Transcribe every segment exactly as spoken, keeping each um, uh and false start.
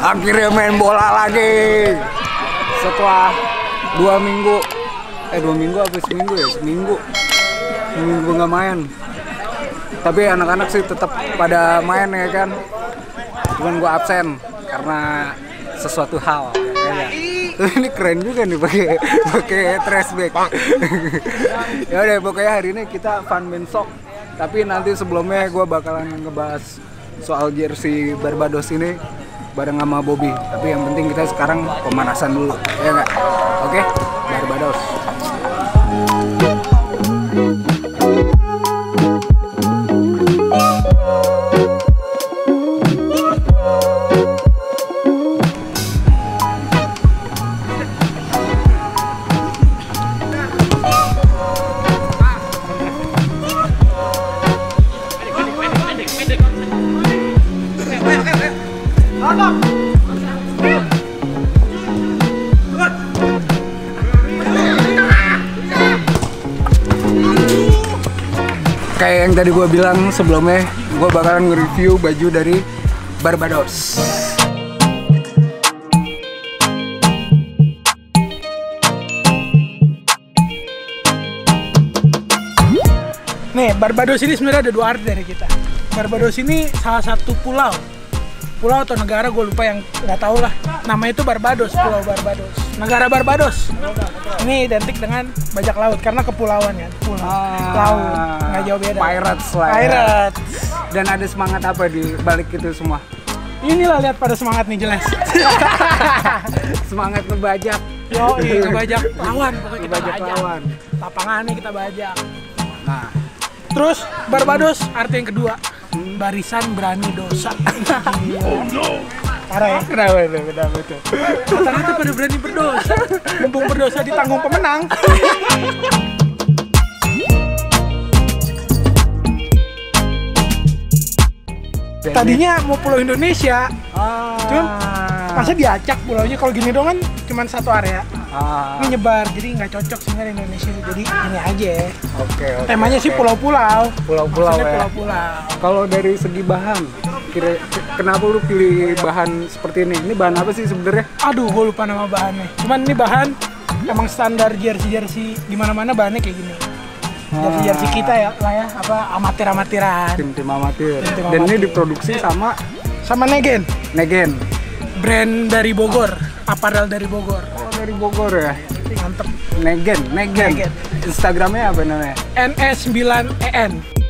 Akhirnya main bola lagi setelah dua minggu eh dua minggu apa seminggu ya seminggu seminggu nggak main. Tapi anak-anak sih tetap pada main ya kan. Cuman gua absen karena sesuatu hal. Ya. Ini keren juga nih pakai pakai trash bag. Ya udah pokoknya hari ini kita fun min sok. Tapi nanti sebelumnya gua bakalan ngebahas soal jersey Barbados ini bareng sama Bobby. Tapi yang penting kita sekarang pemanasan dulu, ya nggak? Oke, Barbados. Kayak yang tadi gue bilang sebelumnya, gue bakalan nge-review baju dari Barbados. Nih, Barbados ini sebenarnya ada dua arti dari kita. Barbados ini salah satu pulau. Pulau atau negara gue lupa, yang nggak tahu lah. Namanya itu Barbados, Pulau Barbados. Negara Barbados. Ini identik dengan bajak laut karena kepulauan kan. Pulau, ah, laut, nggak jauh beda. Pirates lah. Ya. Pirates. Dan ada semangat apa di balik itu semua? Inilah lihat pada semangat nih jelas. Semangat ngebajak. Yo, iya, ngebajak lawan pokoknya kita ngebajak bajak. lawan. Lapangannya kita bajak. Nah, terus Barbados arti yang kedua, barisan berani dosa. Oh no. Parah ya? Kenapa itu? Kenapa itu? Rata-rata pada berani berdosa. Mumpung berdosa ditanggung pemenang. Tadinya mau pulau Indonesia, ah. cuman masa diacak pulaunya. Kalau gini dong kan cuma satu area. Ah. Ini nyebar, jadi nggak cocok sih di Indonesia. Jadi ini aja. Oke. Okay, temanya okay. sih pulau-pulau. Pulau-pulau ya. Pulau-pulau. Kalau dari segi bahan, kira kenapa lu pilih bahan seperti ini? Ini bahan apa sih sebenarnya? Aduh, gue lupa nama bahannya. Cuman ini bahan emang standar jersey-jersey di mana-mana bahannya kayak gini. Jersey-jersey kita ya lah ya, apa amatir-amatiran. Tim-tim amatir. Tim-tim Dan amatir. ini diproduksi sama sama Negen. Negen. Brand dari Bogor, aparel dari Bogor. Oh, dari Bogor ya. Mantep. Negen, Negen. Negen. Instagramnya apa namanya? N S sembilan E N.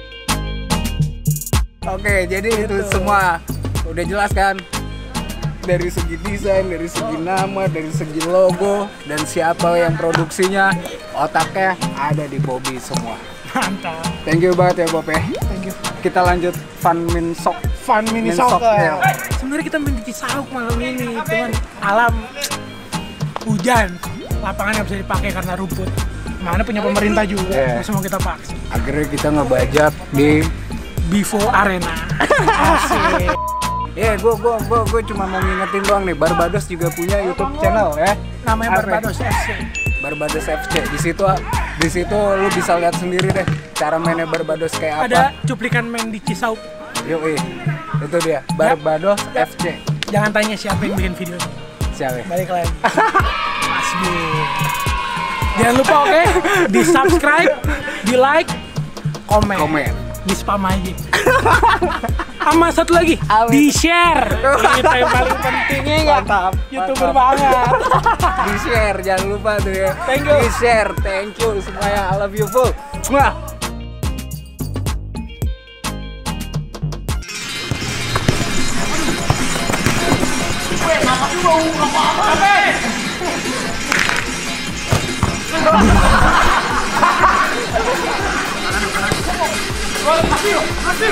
Oke, jadi gitu. Itu semua udah jelas kan? Dari segi desain, dari segi nama, dari segi logo, dan siapa yang produksinya, otaknya ada di Bobby semua. Mantap. Thank you banget ya Bob ya. Thank you. Kita lanjut fun min sok. Fun mini min soccer. sok, ya. Sebenarnya kita main di Cisauk malam ini, cuman alam hujan, lapangan nggak bisa dipakai karena rumput. Mana punya pemerintah juga, yeah. Masih mau kita paksa. Akhirnya kita ngebajak di Vivo Arena. Asik. Ya, yeah, gue gua, gua, gua cuma mau ngingetin doang nih, Barbados juga punya YouTube channel ya. Namanya Apa? Barbados F C. Barbados F C. Di situ di situ lu bisa lihat sendiri deh cara mainnya Barbados kayak Ada apa. cuplikan main di Cisauk. Yoi. Itu dia, Barbados ya. F C. Jangan tanya siapa yang bikin video ini. Siapa? Balik lagi. Mas B. Jangan lupa oke, okay? Di subscribe, di like, komen. Komen. Di spam aja. Sama satu lagi, Amin. di share. Itu yang paling pentingnya nggak? Mantap. YouTuber mantap. banget. Di share, jangan lupa tuh ya. Thank you. Di share, thank you semuanya. I love you full. Mwah. Masih, masih.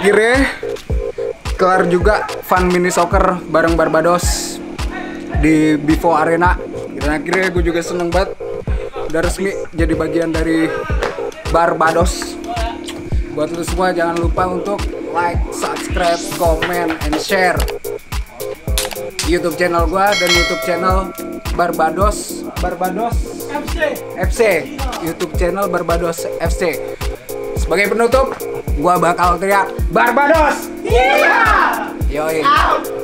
akhirnya kelar juga Fun Mini Soccer bareng Barbados di Bivo Arena. Dan akhirnya gue juga seneng banget udah resmi jadi bagian dari Barbados. Buat lu semua jangan lupa untuk like, subscribe, comment, and share YouTube channel gue dan YouTube channel Barbados Barbados F C F C, YouTube channel Barbados F C. Sebagai penutup, gua bakal teriak Barbados. Iya. Yoi. Out.